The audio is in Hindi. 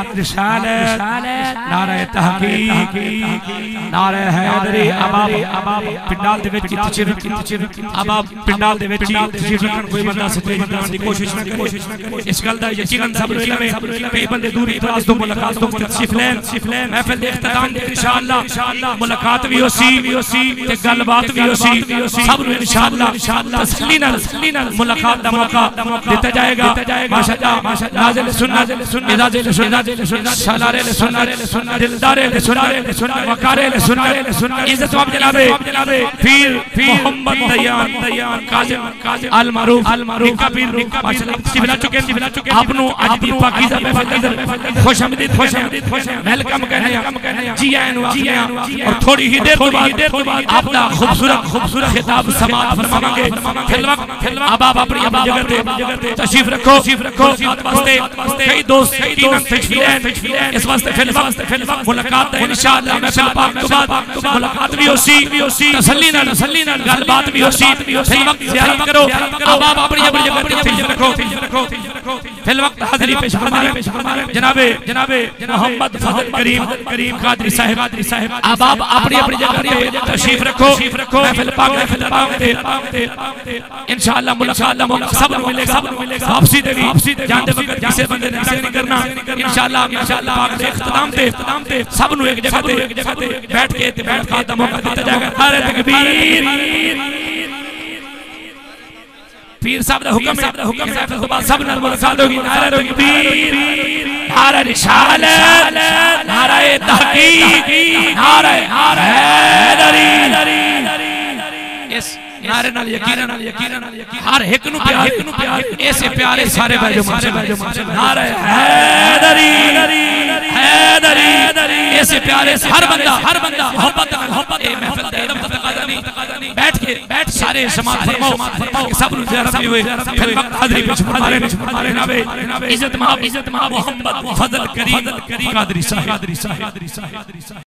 रिसालत, नारे तहकीक, नारे हैदरी। अब आप पिंडाल दे विच अब आप पिंडाल दे विच तशरीफ रखण कोई बंदा सच्चे बंदा दी कोशिश न करे। इस गल दा यकीनन सब इल्म है कि बंदे दूर इतराज तो मुलाकात तो तशरीफ लेन महफिल दे इख्तिताम दे इंशाअल्लाह मुलाकात भी होसी ते गलबात भी होसी। सब नु इंशाअल्लाह तसल्ली नाल मुलाकात दा मौका दिता जाएगा। माशाअल्लाह नाज़िल सुन्नत इजाज़िल सुन्नत सलारे सुन्नत दिलदारे सुन्नत वकारे सुन्नत इज्जत वाब जनाबे पीर मोहम्मद दयान काज़िम अल मारूफ पीर माशाअल्लाह सिबला चुके आपनु आज दी पाकीज़ा महफिल खुशामदीद वेलकम कहने जी आए और थोड़ी ही देर बाद आपका खूबसूरत खिताब समाअत फरमाएंगे। अब आप अपनी जगह पे तशरीफ रखो वास्ते कई दोस्त इस वास्ते मुलाकात इंशाअल्लाह महफिल पाक के बाद मुलाकात भी होसी तसल्ली नाल गलबात भी होसी। फिल वक्त ज़ियारत करो। अब आप अपनी जगह पे तशरीफ रखो फिल वक्त हाज़िरी पेश फरमाएं जनाबे मोहम्मद फजल करीम कादरी साहिब। अब आप अपनी जगह पे तशरीफ रखो महफिल पाक इंशाअल्लाह मुलाकात सब मिलेगा। वापसी दे जानते वक्त किसी बंदे ने नहीं करना इंशाअल्लाह पाक दे इख्तिताम ते सब नु एक जगह पे बैठ के मुलाकात दा मौका दिया जाएगा। नारे तकबीर पीर साहब दा हुक्म है तो बाद सब नाल मुलाकात होगी। नारे तकबीर नारे रिसालत नारे तहकीक नारे हैदरी। इस नारे नाल यकीनन हर एक नु प्यार ऐसे प्यारे सारे बैठो नारे हैदरी ऐसे प्यारे से हर बंदा मोहब्बत ए महफिल दे इल्म तकाज़ा नहीं बैठ सारे समाअत फरमाओ सब नु ज़ियारत भी हुए। फिर वक्त हाज़िरी पेश फरमाए जनाबे इज्जत मां मोहम्मद फजल करीम कादरी साहिब।